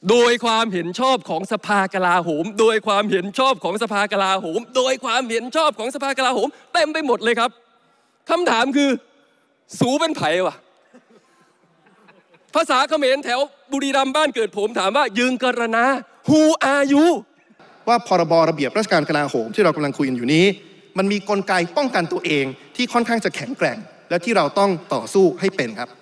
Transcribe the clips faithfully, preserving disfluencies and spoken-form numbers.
โดยความเห็นชอบของสภากลาโหมโดยความเห็นชอบของสภากลาโหมโดยความเห็นชอบของสภากลาโหมเต็มไปหมดเลยครับคำถามคือสูเป็นไผ่วะภาษาเขมรแถวบุรีรัมย์บ้านเกิดผมถามว่ายืงกรณา Who are you ว่าพรบระเบียบราชการกลาโหมที่เรากำลังคุยกันอยู่นี้มันมีกลไกป้องกันตัวเองที่ค่อนข้างจะแข็งแกร่งและที่เราต้องต่อสู้ให้เป็นครับ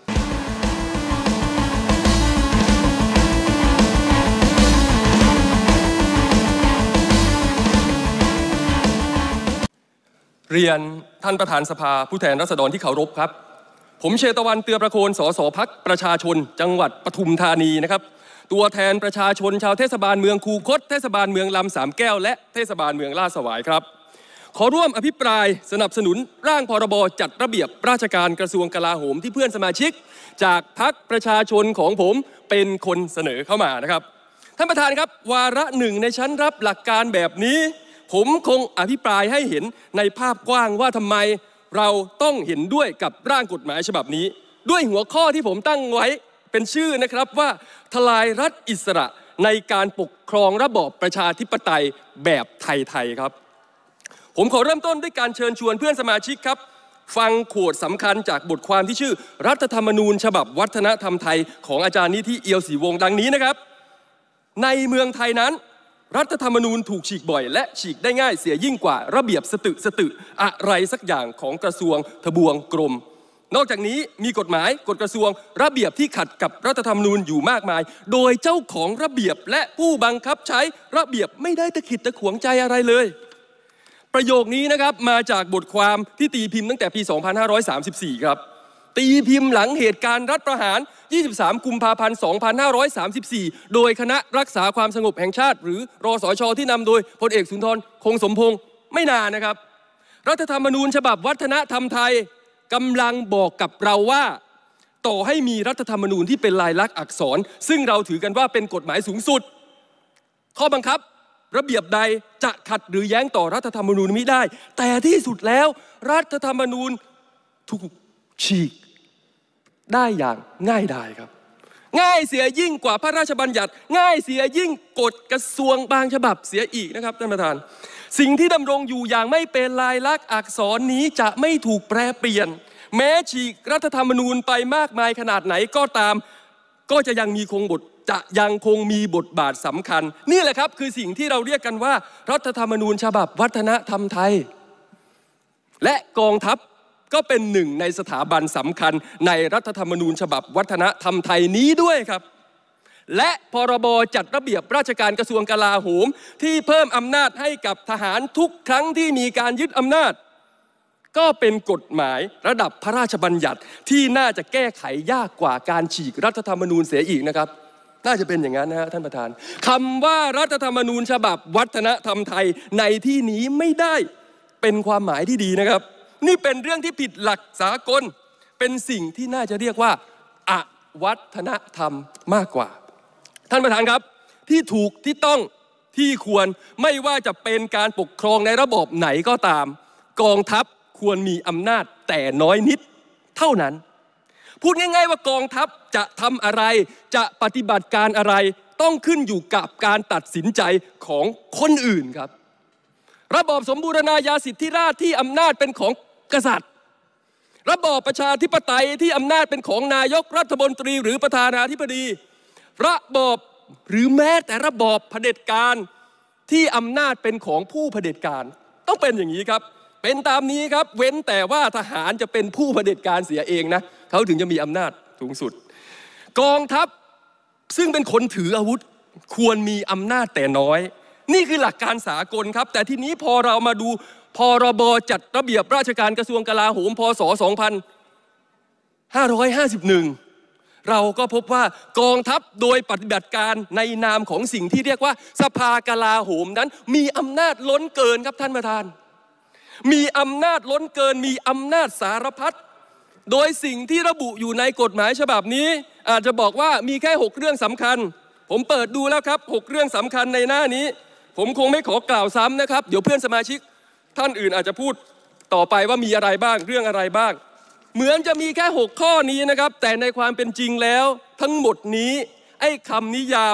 เรียนท่านประธานสภาผู้แทนราษฎรที่เคารพครับผมเชตวันเตือประโคนสสพรรคประชาชนจังหวัดปทุมธานีนะครับตัวแทนประชาชนชาวเทศบาลเมืองคูคตเทศบาลเมืองลำสามแก้วและเทศบาลเมืองลาดสวายครับขอร่วมอภิปรายสนับสนุนร่างพรบจัดระเบียบราชการกระทรวงกลาโหมที่เพื่อนสมาชิกจากพรรคประชาชนของผมเป็นคนเสนอเข้ามานะครับท่านประธานครับวาระหนึ่งในชั้นรับหลักการแบบนี้ผมคงอภิปรายให้เห็นในภาพกว้างว่าทำไมเราต้องเห็นด้วยกับร่างกฎหมายฉบับนี้ด้วยหัวข้อที่ผมตั้งไว้เป็นชื่อนะครับว่าทลายรัฐอิสระในการปกครองระบอบประชาธิปไตยแบบไทยๆครับผมขอเริ่มต้นด้วยการเชิญชวนเพื่อนสมาชิกครับฟังโขดสำคัญจากบทความที่ชื่อรัฐธรรมนูญฉบับวัฒนธรรมไทยของอาจารย์นิธิเอียวศรีวงศ์ดังนี้นะครับในเมืองไทยนั้นรัฐธรรมนูญถูกฉีกบ่อยและฉีกได้ง่ายเสียยิ่งกว่าระเบียบสตึสตึอะไรสักอย่างของกระทรวงทบวงกรมนอกจากนี้มีกฎหมายกฎกระทรวงระเบียบที่ขัดกับรัฐธรรมนูญอยู่มากมายโดยเจ้าของระเบียบและผู้บังคับใช้ระเบียบไม่ได้ตะขิดตะขวงใจอะไรเลยประโยคนี้นะครับมาจากบทความที่ตีพิมพ์ตั้งแต่ปีสองพันห้าร้อยสามสิบสี่ครับตีพิมพ์หลังเหตุการณ์รัฐประหารยี่สิบสามกุมภาพันธ์สองพันห้าร้อยสามสิบสี่โดยคณะรักษาความสงบแห่งชาติหรือรสช.ที่นำโดยพลเอกสุนทรคงสมพงษ์ไม่นานนะครับรัฐธรรมนูญฉบับวัฒนธรรมไทยกำลังบอกกับเราว่าต่อให้มีรัฐธรรมนูญที่เป็นลายลักษณ์อักษรซึ่งเราถือกันว่าเป็นกฎหมายสูงสุดข้อบังคับระเบียบใดจะขัดหรือแย้งต่อรัฐธรรมนูญมิได้แต่ที่สุดแล้วรัฐธรรมนูญถูกฉีกได้อย่างง่ายดายครับง่ายเสียยิ่งกว่าพระราชบัญญัติง่ายเสียยิ่งกฎกระทรวงบางฉบับเสียอีกนะครับท่านประธานสิ่งที่ดำรงอยู่อย่างไม่เป็นลายลักษณ์อักษรนี้จะไม่ถูกแปรเปลี่ยนแม้ฉีกรัฐธรรมนูญไปมากมายขนาดไหนก็ตามก็จะยังมีคงบทจะยังคงมีบทบาทสำคัญนี่แหละครับคือสิ่งที่เราเรียกกันว่ารัฐธรรมนูญฉบับวัฒนธรรมไทยและกองทัพก็เป็นหนึ่งในสถาบันสำคัญในรัฐธรรมนูญฉบับวัฒนธรรมไทยนี้ด้วยครับและพรบจัดระเบียบราชการกระทรวงกลาโหมที่เพิ่มอำนาจให้กับทหารทุกครั้งที่มีการยึดอำนาจก็เป็นกฎหมายระดับพระราชบัญญัติที่น่าจะแก้ไขยากกว่าการฉีกรัฐธรรมนูญเสียอีกนะครับน่าจะเป็นอย่างนั้นนะฮะท่านประธานคำว่ารัฐธรรมนูญฉบับวัฒนธรรมไทยในที่นี้ไม่ได้เป็นความหมายที่ดีนะครับนี่เป็นเรื่องที่ผิดหลักสากลเป็นสิ่งที่น่าจะเรียกว่าอวัฒนธรรมมากกว่าท่านประธานครับที่ถูกที่ต้องที่ควรไม่ว่าจะเป็นการปกครองในระบอบไหนก็ตามกองทัพควรมีอำนาจแต่น้อยนิดเท่านั้นพูดง่ายๆว่ากองทัพจะทำอะไรจะปฏิบัติการอะไรต้องขึ้นอยู่กับการตัดสินใจของคนอื่นครับระบอบสมบูรณาญาสิทธิราชย์ที่อำนาจเป็นของกษัตริย์ระบอบประชาธิปไตยที่อำนาจเป็นของนายกรัฐมนตรีหรือประธานาธิบดีระบอบหรือแม้แต่ระบอบเผด็จการที่อำนาจเป็นของผู้เผด็จการต้องเป็นอย่างนี้ครับเป็นตามนี้ครับเว้นแต่ว่าทหารจะเป็นผู้เผด็จการเสียเองนะเขาถึงจะมีอำนาจสูงสุดกองทัพซึ่งเป็นคนถืออาวุธควรมีอำนาจแต่น้อยนี่คือหลักการสากลครับแต่ทีนี้พอเรามาดูพรบจัดระเบียบราชการกระทรวงกลาโหมพศสองพันห้าร้อยห้าสิบเอ็ดเราก็พบว่ากองทัพโดยปฏิบัติการในนามของสิ่งที่เรียกว่าสภากลาโหมนั้นมีอำนาจล้นเกินครับท่านประธานมีอำนาจล้นเกินมีอำนาจสารพัดโดยสิ่งที่ระบุอยู่ในกฎหมายฉบับนี้อาจจะบอกว่ามีแค่หกเรื่องสำคัญผมเปิดดูแล้วครับหกเรื่องสำคัญในหน้านี้ผมคงไม่ขอกล่าวซ้ำนะครับเดี๋ยวเพื่อนสมาชิกท่านอื่นอาจจะพูดต่อไปว่ามีอะไรบ้างเรื่องอะไรบ้างเหมือนจะมีแค่หกข้อนี้นะครับแต่ในความเป็นจริงแล้วทั้งหมดนี้ไอ้คำนิยามค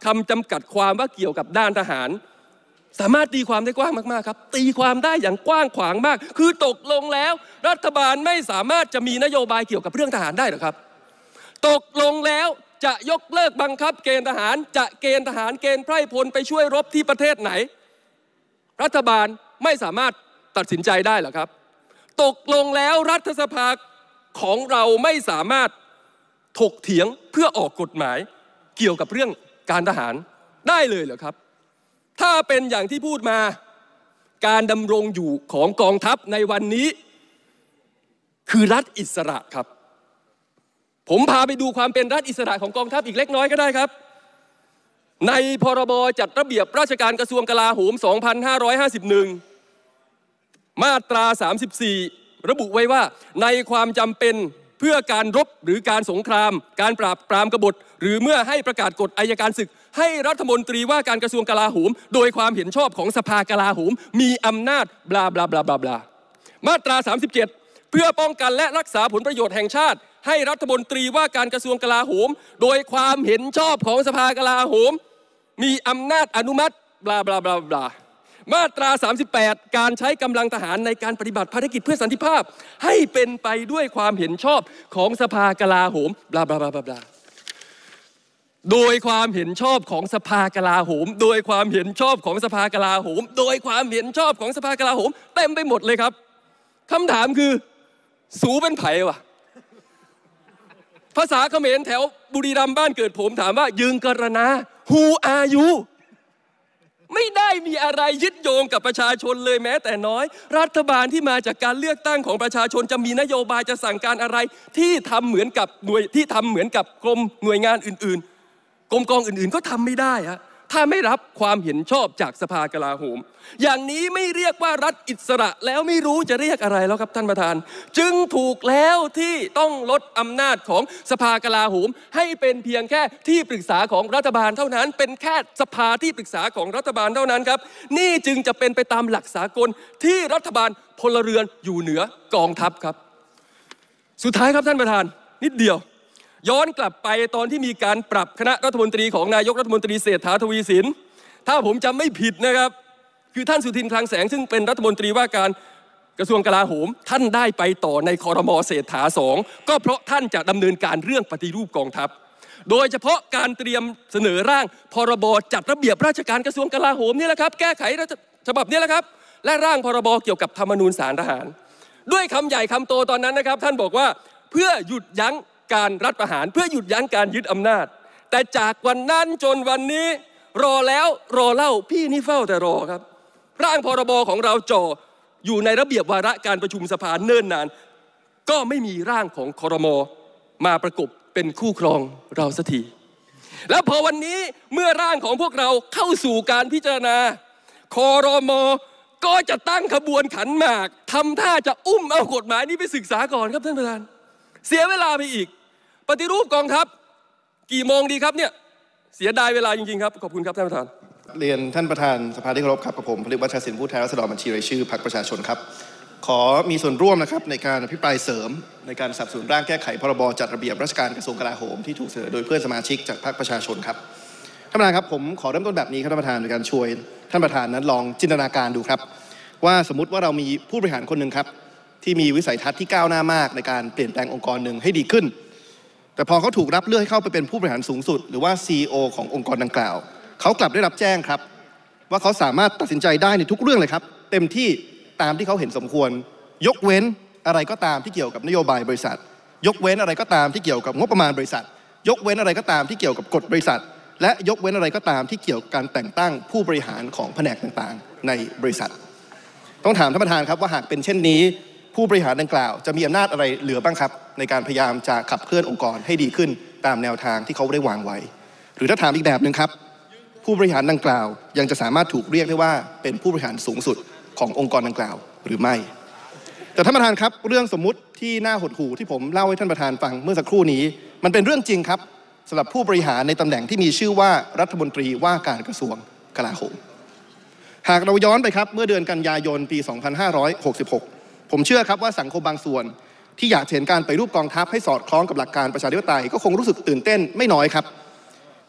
คำจำกัดความว่าเกี่ยวกับด้านทหารสามารถตีความได้กว้างมากๆครับตีความได้อย่างกว้างขวางมากคือตกลงแล้วรัฐบาลไม่สามารถจะมีนโยบายเกี่ยวกับเรื่องทหารได้หรอครับตกลงแล้วจะยกเลิกบังคับเกณฑ์ทหารจะเกณฑ์ทหารเกณฑ์ไพร่พลไปช่วยรบที่ประเทศไหนรัฐบาลไม่สามารถตัดสินใจได้หรอครับตกลงแล้วรัฐสภาของเราไม่สามารถถกเถียงเพื่อออกกฎหมายเกี่ยวกับเรื่องการทหารได้เลยเหรอครับถ้าเป็นอย่างที่พูดมาการดำรงอยู่ของกองทัพในวันนี้คือรัฐอิสระครับผมพาไปดูความเป็นรัฐอิสระของกองทัพอีกเล็กน้อยก็ได้ครับในพรบจัดระเบียบราชการกระทรวงกลาโหมสองพันห้าร้อยห้าสิบเอ็ดมาตราสามสิบสี่ระบุไว้ว่าในความจำเป็นเพื่อการรบหรือการสงครามการปราบปรามกบฏหรือเมื่อให้ประกาศกฎอัยการศึกให้รัฐมนตรีว่าการกระทรวงกลาโหมโดยความเห็นชอบของสภากลาโหมมีอำนาจบลาบลาบลาบลาบลามาตราสามสิบเจ็ดเพื่อป้องกันและรักษาผลประโยชน์แห่งชาติให้รัฐมนตรีว่าการกระทรวงกลาโหมโดยความเห็นชอบของสภากลาโหมมีอำนาจอนุมัติบลาบลาบลาบลามาตราสามสิบแปดการใช้กำลังทหารในการปฏิบัติภารกิจเพื่อสันติภาพให้เป็นไปด้วยความเห็นชอบของสภากลาโหมบลาบลาบลาบลาโดยความเห็นชอบของสภากลาโหมโดยความเห็นชอบของสภากลาโหมโดยความเห็นชอบของสภากลาโหมเต็มไปหมดเลยครับคำถามคือสูเป็นไผ่วะภาษาเขมรแถวบุรีรัมย์บ้านเกิดผมถามว่ายึงกรณา Who are you ไม่ได้มีอะไรยึดโยงกับประชาชนเลยแม้แต่น้อยรัฐบาลที่มาจากการเลือกตั้งของประชาชนจะมีนโยบายจะสั่งการอะไรที่ทำเหมือนกับหน่วยที่ทำเหมือนกับกรมหน่วยงานอื่นๆกรมกองอื่นๆก็ทำไม่ได้ฮะถ้าไม่รับความเห็นชอบจากสภากลาโหมอย่างนี้ไม่เรียกว่ารัฐอิสระแล้วไม่รู้จะเรียกอะไรแล้วครับท่านประธานจึงถูกแล้วที่ต้องลดอำนาจของสภากลาโหมให้เป็นเพียงแค่ที่ปรึกษาของรัฐบาลเท่านั้นเป็นแค่สภาที่ปรึกษาของรัฐบาลเท่านั้นครับนี่จึงจะเป็นไปตามหลักสากลที่รัฐบาลพลเรือนอยู่เหนือกองทัพครับสุดท้ายครับท่านประธานนิดเดียวย้อนกลับไปตอนที่มีการปรับคณะรัฐมนตรีของนายกรัฐมนตรีเศรษฐาทวีสินถ้าผมจำไม่ผิดนะครับคือท่านสุทินคลังแสงซึ่งเป็นรัฐมนตรีว่าการกระทรวงกลาโหมท่านได้ไปต่อในครม.เศรษฐาสองก็เพราะท่านจะดำเนินการเรื่องปฏิรูปกองทัพโดยเฉพาะการเตรียมเสนอร่างพรบจัดระเบียบราชการกระทรวงกลาโหมนี่แหละครับแก้ไขฉบับนี้แหละครับและร่างพรบเกี่ยวกับธรรมนูญศาลทหารด้วยคำใหญ่คำโตตอนนั้นนะครับท่านบอกว่าเพื่อหยุดยั้งการรัฐประหารเพื่อหยุดยั้งการยึดอำนาจแต่จากวันนั้นจนวันนี้รอแล้วรอเล่าพี่นี่เฝ้าแต่รอครับร่างพรบของเราจ่ออยู่ในระเบียบวาระการประชุมสภาเนิ่นนานก็ไม่มีร่างของครม.มาประกบเป็นคู่ครองเราสักทีแล้วพอวันนี้เมื่อร่างของพวกเราเข้าสู่การพิจารณาครม.ก็จะตั้งขบวนขันหมากทำท่าจะอุ้มเอากฎหมายนี้ไปศึกษาก่อนครับท่านประธานเสียเวลาไปอีกปฏิรูปกองทัพกี่โมงดีครับเนี่ยเสียดายเวลาจริงๆครับขอบคุณครับท่านประธานเรียนท่านประธานสภาที่เคารพครับกับผมผลิตวัชรศิลป์ผู้แทนราษฎรบัญชีรายชื่อพรรคประชาชนครับขอมีส่วนร่วมนะครับในการอภิปรายเสริมในการสนับสนุนร่างแก้ไขพรบจัดระเบียบราชการกระทรวงกลาโหมที่ถูกเสนอโดยเพื่อนสมาชิกจากพรรคประชาชนครับท่านประธานครับผมขอเริ่มต้นแบบนี้ครับท่านประธานโดยการช่วยท่านประธานนั้นลองจินตนาการดูครับว่าสมมติว่าเรามีผู้บริหารคนหนึ่งครับที่มีวิสัยทัศน์ที่ก้าวหน้ามากในการเปลี่ยนแปลงองค์กรหนึ่งให้ดีขึ้นแต่พอเขาถูกรับเลือกให้เข้าไปเป็นผู้บริหารสูงสุดหรือว่า ซี อี โอ ขององค์กรดังกล่าวเขากลับได้รับแจ้งครับว่าเขาสามารถตัดสินใจได้ในทุกเรื่องเลยครับเต็มที่ตามที่เขาเห็นสมควรยกเว้นอะไรก็ตามที่เกี่ยวกับนโยบายบริษัทยกเว้นอะไรก็ตามที่เกี่ยวกับงบประมาณบริษัทยกเว้นอะไรก็ตามที่เกี่ยวกับกฎบริษัทและยกเว้นอะไรก็ตามที่เกี่ยวกับการแต่งตั้งผู้บริหารของแผนกต่างๆในบริษัทต้องถามท่านประธานครับว่าหากเป็นเช่นนี้ผู้บริหารดังกล่าวจะมีอำนาจอะไรเหลือบ้างครับในการพยายามจะขับเคลื่อนองค์กรให้ดีขึ้นตามแนวทางที่เขาได้วางไว้หรือถ้าถามอีกแบบหนึ่งครับผู้บริหารดังกล่าวยังจะสามารถถูกเรียกได้ว่าเป็นผู้บริหารสูงสุดขององค์กรดังกล่าวหรือไม่แต่ท่านประธานครับเรื่องสมมุติที่น่าหดหู่ที่ผมเล่าให้ท่านประธานฟังเมื่อสักครู่นี้มันเป็นเรื่องจริงครับสำหรับผู้บริหารในตำแหน่งที่มีชื่อว่ารัฐมนตรีว่าการกระทรวงกลาโหมหากเราย้อนไปครับเมื่อเดือนกันยายนปีสองพันห้าร้อยหกสิบหกผมเชื่อครับว่าสังคมบางส่วนที่อยากเห็นการปฏิรูปกองทัพให้สอดคล้องกับหลักการประชาธิปไตยก็คงรู้สึกตื่นเต้นไม่น้อยครับ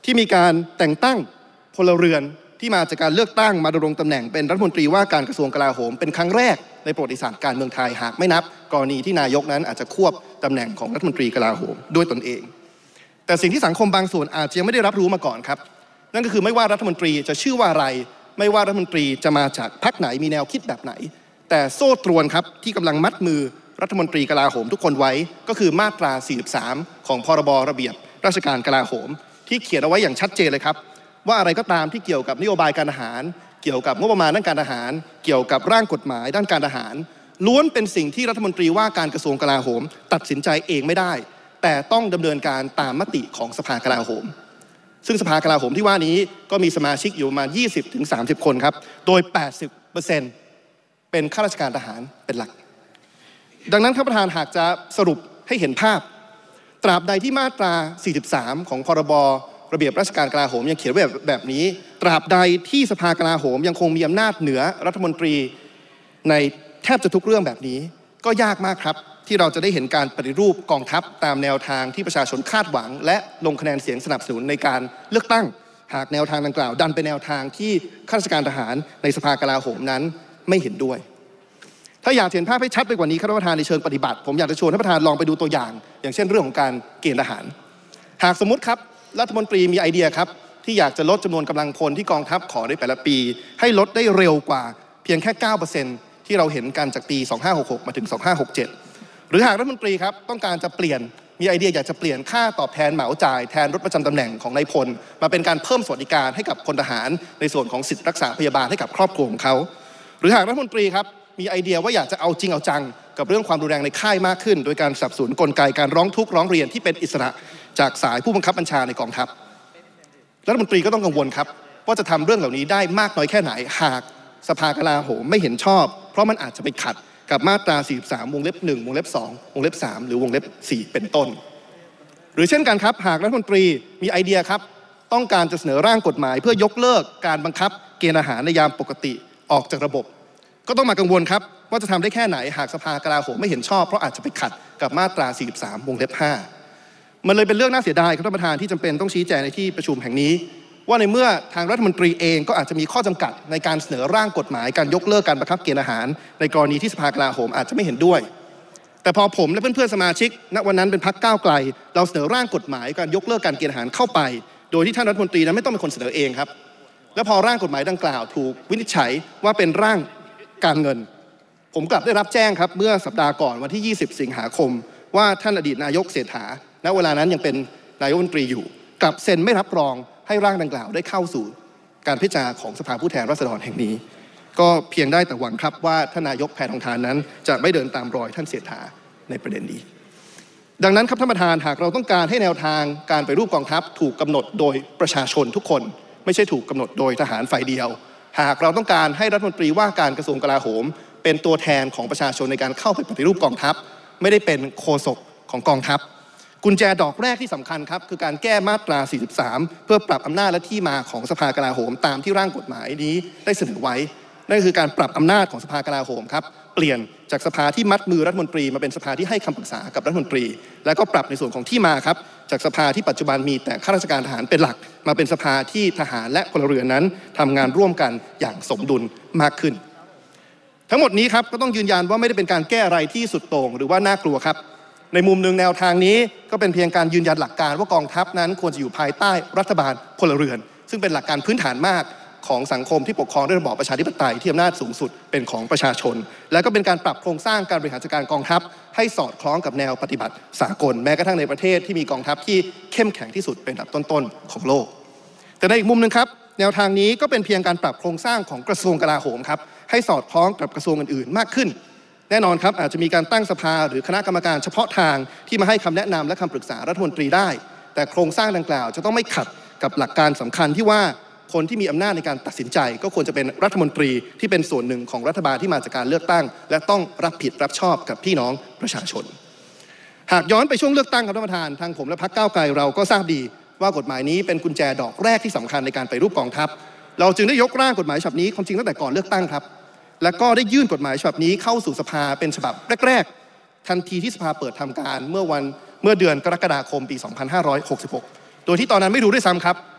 ที่มีการแต่งตั้งพลเรือนที่มาจากการเลือกตั้งมาดำรงตำแหน่งเป็นรัฐมนตรีว่าการกระทรวงกลาโหมเป็นครั้งแรกในประวัติศาสตร์การเมืองไทยหากไม่นับกรณีที่นายกนั้นอาจจะควบตำแหน่งของรัฐมนตรีกลาโหมด้วยตนเองแต่สิ่งที่สังคมบางส่วนอาจจะยังไม่ได้รับรู้มาก่อนครับนั่นก็คือไม่ว่ารัฐมนตรีจะชื่อว่าอะไรไม่ว่ารัฐมนตรีจะมาจากพรรคไหนมีแนวคิดแบบไหนแต่โซ่ตรวนครับที่กำลังมัดมือรัฐมนตรีกลาโหมทุกคนไว้ก็คือมาตราสี่สิบสามของพรบระเบียบราชการกลาโหมที่เขียนเอาไว้อย่างชัดเจนเลยครับว่าอะไรก็ตามที่เกี่ยวกับนโยบายการทหารเกี่ยวกับงบประมาณด้านการทหารเกี่ยวกับร่างกฎหมายด้านการทหารล้วนเป็นสิ่งที่รัฐมนตรีว่าการกระทรวงกลาโหมตัดสินใจเองไม่ได้แต่ต้องดำเนินการตามมติของสภากลาโหมซึ่งสภากลาโหมที่ว่านี้ก็มีสมาชิกอยู่ประมาณ ยี่สิบถึงสามสิบ คนครับโดย แปดสิบเปอร์เซ็นต์ เป็นข้าราชการทหารเป็นหลักดังนั้นท่านประธานหากจะสรุปให้เห็นภาพตราบใดที่มาตราสี่สิบสามของพรบระเบียบราชการกลาโหมยังเขียนไว้แบบแบบนี้ตราบใดที่สภากลาโหมยังคงมีอำนาจเหนือรัฐมนตรีในแทบจะทุกเรื่องแบบนี้ก็ยากมากครับที่เราจะได้เห็นการปฏิรูปกองทัพตามแนวทางที่ประชาชนคาดหวังและลงคะแนนเสียงสนับสนุนในการเลือกตั้งหากแนวทางดังกล่าวดันเป็นแนวทางที่ข้าราชการทหารในสภากลาโหมนั้นไม่เห็นด้วยถ้าอยากเห็นภาพให้ชัดไปกว่านี้ครับท่านประธานในเชิงปฏิบัติผมอยากจะชวนท่านประธานลองไปดูตัวอย่างอย่างเช่นเรื่องของการเกณฑ์ทหารหากสมมติครับรัฐมนตรีมีไอเดียครับที่อยากจะลดจำนวนกำลังพลที่กองทัพขอในแต่ละปีให้ลดได้เร็วกว่าเพียงแค่ เก้าเปอร์เซ็นต์ ที่เราเห็นกันจากปี สองพันห้าร้อยหกสิบหก มาถึง สองพันห้าร้อยหกสิบเจ็ด หรือหากรัฐมนตรีครับต้องการจะเปลี่ยนมีไอเดียอยากจะเปลี่ยนค่าตอบแทนเหมาจ่ายแทนรถประจำตำแหน่งของนายพลมาเป็นการเพิ่มสวัสดิการให้กับพลทหารในส่วนของสิทธิรักษาพยาบาลให้กับครอบครัวของเขาหรือหากรัฐมนตรีครับมีไอเดียว่าอยากจะเอาจริงเอาจังกับเรื่องความรุนแรงในค่ายมากขึ้นโดยการสนับสนุนกลไกการร้องทุกข์ร้องเรียนที่เป็นอิสระจากสายผู้บังคับบัญชาในกองทัพรัฐมนตรีก็ต้องกังวลครับว่าจะทำเรื่องเหล่านี้ได้มากน้อยแค่ไหนหากสภากลาโหมไม่เห็นชอบเพราะมันอาจจะไปขัดกับมาตราสี่สิบสามวงเล็บหนึ่งวงเล็บสองวงเล็บสามหรือวงเล็บสี่เป็นต้นหรือเช่นกันครับหากรัฐมนตรีมีไอเดียครับต้องการจะเสนอร่างกฎหมายเพื่อยกเลิกการบังคับเกณฑ์อาหารในยามปกติออกจากระบบก็ต้องมากังวลครับว่าจะทำได้แค่ไหนหากสภากลาโหมไม่เห็นชอบเพราะอาจจะไปขัดกับมาตราสี่สิบสามวงเล็บห้ามันเลยเป็นเรื่องน่าเสียดายครับท่านประธานที่จำเป็นต้องชี้แจงในที่ประชุมแห่งนี้ว่าในเมื่อทางรัฐมนตรีเองก็อาจจะมีข้อจำกัดในการเสนอร่างกฎหมายการยกเลิกการบังคับเกณฑ์อาหารในกรณีที่สภากลาโหมอาจจะไม่เห็นด้วยแต่พอผมและเพื่อนๆสมาชิกณวันนั้นเป็นพรรคก้าวไกลเราเสนอร่างกฎหมายการยกเลิกการเกณฑ์อาหารเข้าไปโดยที่ท่านรัฐมนตรีนั้นไม่ต้องเป็นคนเสนอเองครับและพอร่างกฎหมายดังกล่าวถูกวินิจฉัยว่าเป็นร่างการเงินผมกลับได้รับแจ้งครับเมื่อสัปดาห์ก่อนวันที่ยี่สิบสิงหาคมว่าท่านอดีตนายกเศรษฐาณเวลานั้นยังเป็นนายกรัฐมนตรีอยู่กลับเซ็นไม่รับรองให้ร่างดังกล่าวได้เข้าสู่การพิจารณาของสภาผู้แทนราษฎรแห่งนี้ก็เพียงได้แต่หวังครับว่าท่านนายกแพทองธารนั้นจะไม่เดินตามรอยท่านเศรษฐาในประเด็นนี้ดังนั้นครับท่านประธานหากเราต้องการให้แนวทางการปฏิรูปกองทัพถูกกำหนดโดยประชาชนทุกคนไม่ใช่ถูกกำหนดโดยทหารฝ่ายเดียวหากเราต้องการให้รัฐมนตรีว่าการกระทรวงกลาโหมเป็นตัวแทนของประชาชนในการเข้าไปปฏิรูปกองทัพไม่ได้เป็นโฆษกของกองทัพกุญแจดอกแรกที่สำคัญครับคือการแก้มาตราสี่สิบสามเพื่อปรับอำนาจและที่มาของสภากลาโหมตามที่ร่างกฎหมายนี้ได้เสนอไว้นั่นคือการปรับอำนาจของสภากลาโหมครับเปลี่ยนจากสภาที่มัดมือรัฐมนตรีมาเป็นสภาที่ให้คำปรึกษากับรัฐมนตรีแล้วก็ปรับในส่วนของที่มาครับจากสภาที่ปัจจุบันมีแต่ข้าราชการทหารเป็นหลักมาเป็นสภาที่ทหารและพลเรือนนั้นทำงานร่วมกันอย่างสมดุลมากขึ้นทั้งหมดนี้ครับก็ต้องยืนยันว่าไม่ได้เป็นการแก้อะไรที่สุดโต่งหรือว่าน่ากลัวครับในมุมหนึ่งแนวทางนี้ก็เป็นเพียงการยืนยันหลักการว่ากองทัพนั้นควรจะอยู่ภายใต้รัฐบาลพลเรือนซึ่งเป็นหลักการพื้นฐานมากของสังคมที่ปกครองด้วยระบอบประชาธิปไตยที่อำนาจสูงสุดเป็นของประชาชนและก็เป็นการปรับโครงสร้างการบริหารจัดการกองทัพให้สอดคล้องกับแนวปฏิบัติสากลแม้กระทั่งในประเทศที่มีกองทัพที่เข้มแข็งที่สุดเป็นอันดับต้นๆของโลกแต่ในอีกมุมหนึ่งครับแนวทางนี้ก็เป็นเพียงการปรับโครงสร้างของกระทรวงกลาโหมครับให้สอดคล้องกับกระทรวงอื่นๆมากขึ้นแน่นอนครับอาจจะมีการตั้งสภาหรือคณะกรรมการเฉพาะทางที่มาให้คำแนะนำและคำปรึกษารัฐมนตรีได้แต่โครงสร้างดังกล่าวจะต้องไม่ขัดกับหลักการสำคัญที่ว่าคนที่มีอำนาจในการตัดสินใจก็ควรจะเป็นรัฐมนตรีที่เป็นส่วนหนึ่งของรัฐบาลที่มาจากการเลือกตั้งและต้องรับผิดรับชอบกับพี่น้องประชาชนหากย้อนไปช่วงเลือกตั้งครับท่านประธานทางผมและพรรคก้าวไกลเราก็ทราบดีว่ากฎหมายนี้เป็นกุญแจดอกแรกที่สำคัญในการปฏิรูปกองทัพเราจึงได้ยกร่างกฎหมายฉบับนี้ความจริงตั้งแต่ก่อนเลือกตั้งครับและก็ได้ยื่นกฎหมายฉบับนี้เข้าสู่สภาเป็นฉบับแรกๆทันทีที่สภาเปิดทำการเมื่อวันเมื่อเดือนกรกฎาคมปีสองพันห้าร้อยหกสิบหกโดยที่ตอนนั้นไม่รู้ด้วยซ้ำครับ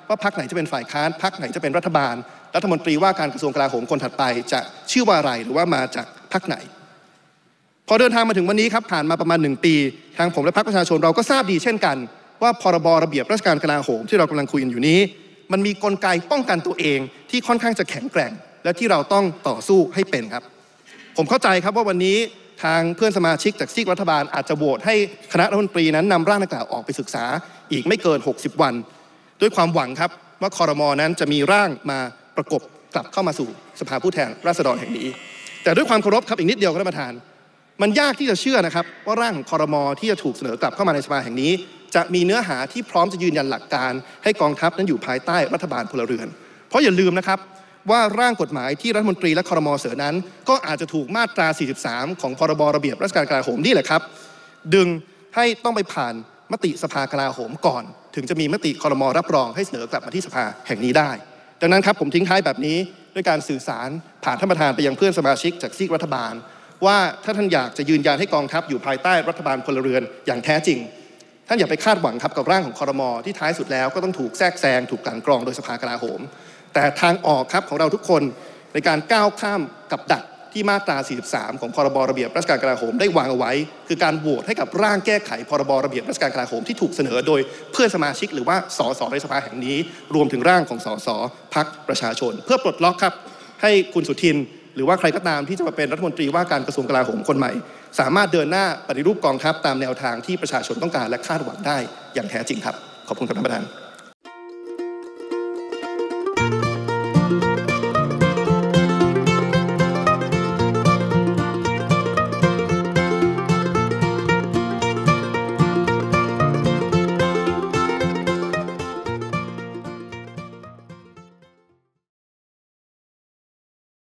ว่าพรรคไหนจะเป็นฝ่ายค้านพรรคไหนจะเป็นรัฐบาลรัฐมนตรีว่าการกระทรวงกลาโหมคนถัดไปจะชื่อว่าอะไรหรือว่ามาจากพรรคไหนพอเดินทางมาถึงวันนี้ครับผ่านมาประมาณหนึ่งปีทางผมและพรรคประชาชนเราก็ทราบดีเช่นกันว่าพรบระเบียบราชการกลาโหมที่เรากำลังคุยกันอยู่นี้มันมีกลไกป้องกันตัวเองที่ค่อนข้างจะแข็งแกร่งและที่เราต้องต่อสู้ให้เป็นครับผมเข้าใจครับว่าวันนี้ทางเพื่อนสมาชิกจากซีกรัฐบาลอาจจะโหวตให้คณะรัฐมนตรีนั้นนำร่างดังกล่าวออกไปศึกษาอีกไม่เกินหกสิบวันด้วยความหวังครับว่าครม.นั้นจะมีร่างมาประกบกลับเข้ามาสู่สภาผู้แทนราษฎรแห่งนี้แต่ด้วยความเคารพครับอีกนิดเดียวครับท่านประธานมันยากที่จะเชื่อนะครับว่าร่างของครม.ที่จะถูกเสนอกลับเข้ามาในสภาแห่งนี้จะมีเนื้อหาที่พร้อมจะยืนยันหลักการให้กองทัพนั้นอยู่ภายใต้รัฐบาลพลเรือนเพราะอย่าลืมนะครับว่าร่างกฎหมายที่รัฐมนตรีและครม.เสนอนั้นก็อาจจะถูกมาตราสี่สิบสามของพรบระเบียบราชการกลาโหมนี่แหละครับดึงให้ต้องไปผ่านมติสภากลาโหมก่อนถึงจะมีมติครม.รับรองให้เสนอกลับมาที่สภาแห่งนี้ได้ดังนั้นครับผมทิ้งท้ายแบบนี้ด้วยการสื่อสารผ่านท่านประธานไปยังเพื่อนสมาชิกจากซีกรัฐบาลว่าถ้าท่านอยากจะยืนยันให้กองทัพอยู่ภายใต้รัฐบาลพลเรือนอย่างแท้จริงท่านอย่าไปคาดหวังครับกับร่างของครม.ที่ท้ายสุดแล้วก็ต้องถูกแทรกแซงถูกกลั่นกรองโดยสภากลาโหมแต่ทางออกครับของเราทุกคนในการก้าวข้ามกับดักที่มาตราสี่สิบสามของพรบระเบียบราชการกลาโหมได้วางเอาไว้คือการโหวตให้กับร่างแก้ไขพรบระเบียบราชการกลาโหมที่ถูกเสนอโดยเพื่อนสมาชิกหรือว่าสสในสภาแห่งนี้รวมถึงร่างของสสพรรคประชาชนเพื่อปลดล็อกครับให้คุณสุทินหรือว่าใครก็ตามที่จะมาเป็นรัฐมนตรีว่าการกระทรวงกลาโหมคนใหม่สามารถเดินหน้าปฏิรูปกองทัพตามแนวทางที่ประชาชนต้องการและคาดหวังได้อย่างแท้จริงครับขอบคุณครับท่านประธาน